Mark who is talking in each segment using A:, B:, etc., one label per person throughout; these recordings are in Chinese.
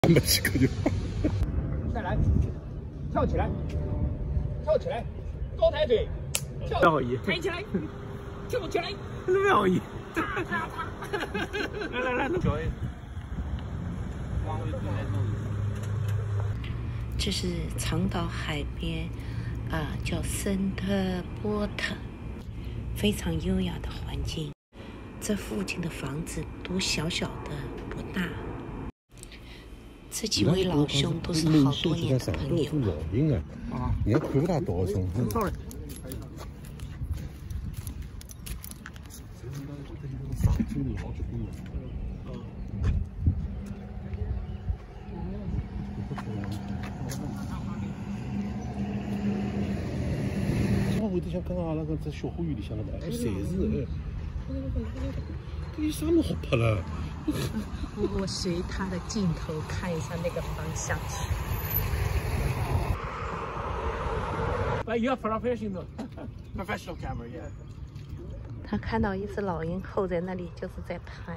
A: 没几个就。
B: 再来，跳起来，跳起来，高抬腿，跳抬起来，跳起来，
C: 不要意。来，
D: 这是长岛海边，叫森特波特，非常优雅的环境。这附近的房子都小小的，不大。这几位老兄都是好多年的朋友了。
A: 你看看不大多重。我回头想看看那个在小花园里向那个，侪是这有啥么好拍了？
D: 我随他的镜头看一下那个方向去。
C: 要 professional camera， yeah。
D: 他看到一只老鹰候在那里，就是在拍。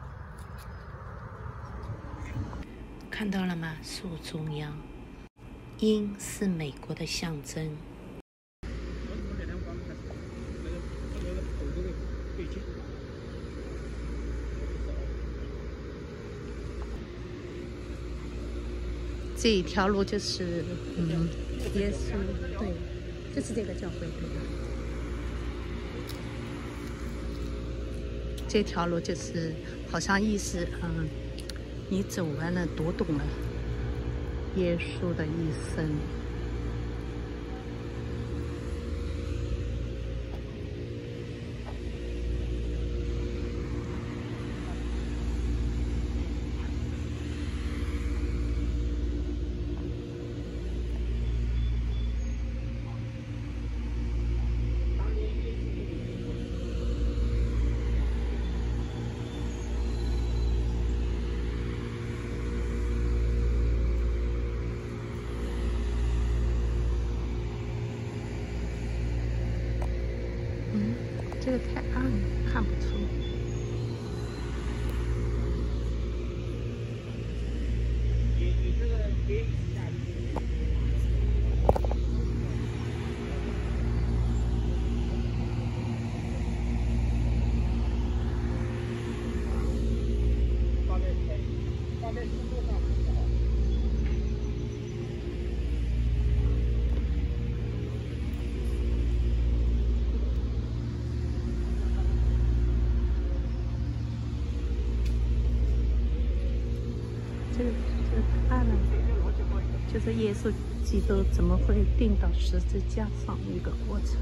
D: 看到了吗？树中央，鹰是美国的象征。这一条路就是耶稣，对，就是这个教会对吧？这条路就是好像意思，你走完了，读懂了耶稣的一生。这个太暗了，看不出。这个太暗了，就是耶稣基督怎么会钉到十字架上一个过程。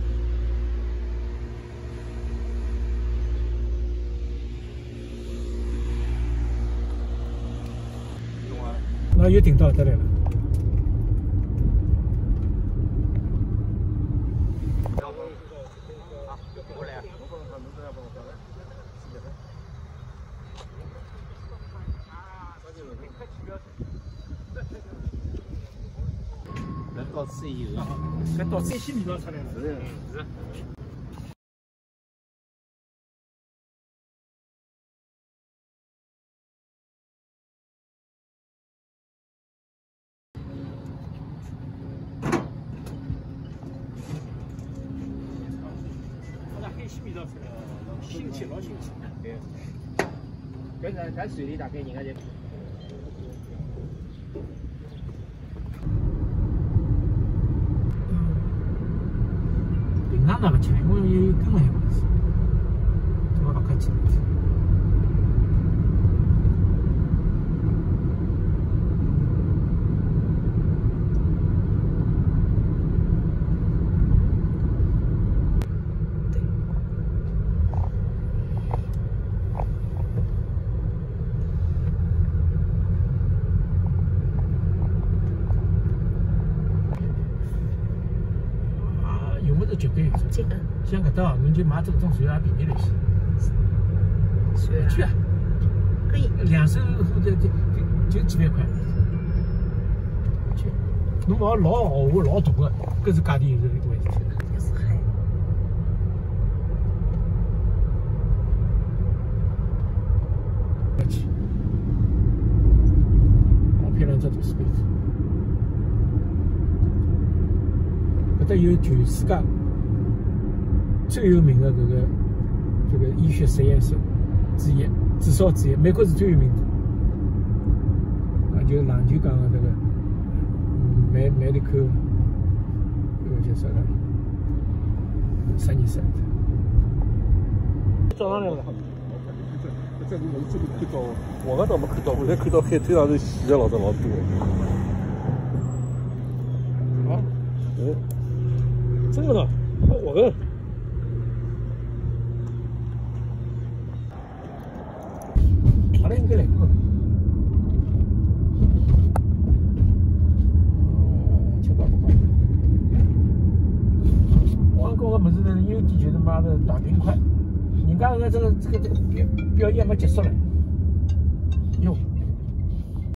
C: 那又顶到这里了。
B: 到此以后，
C: 还到30米高出来了。
B: 是。
C: 那海西米高出来了，新奇老新奇。
B: 对。搿水里大概人家就。
C: 那不吃，我有根本不吃，我不客气。绝对
D: 这个
C: 像搿搭，侬就买这种水也便宜了些。
D: 水啊？
C: 去啊！
D: 可以。
C: 2手就几万块。去，侬往老豪华老大个，搿是价钿有这个问题。
D: 这是海。
C: 不去。 大 space。搿搭有全世界最有名的这个医学实验室之一，至少之一。美国是最有名的。啊，就是篮球讲的这个medical 这个叫啥个实验室。
A: 早上来了。这里这里看到，我倒没看到，我才看到海滩上头洗的老多。啊？真的呢？我个。
C: 阿拉应该来过。7、8个吧。我讲个么子呢？优点就是妈的打冰块。人家这个表演没结束了，哟。